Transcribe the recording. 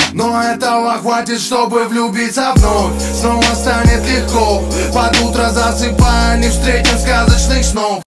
Но этого хватит, чтобы влюбиться вновь. Снова станет легко, под утро засыпая, не встретим сказочных снов.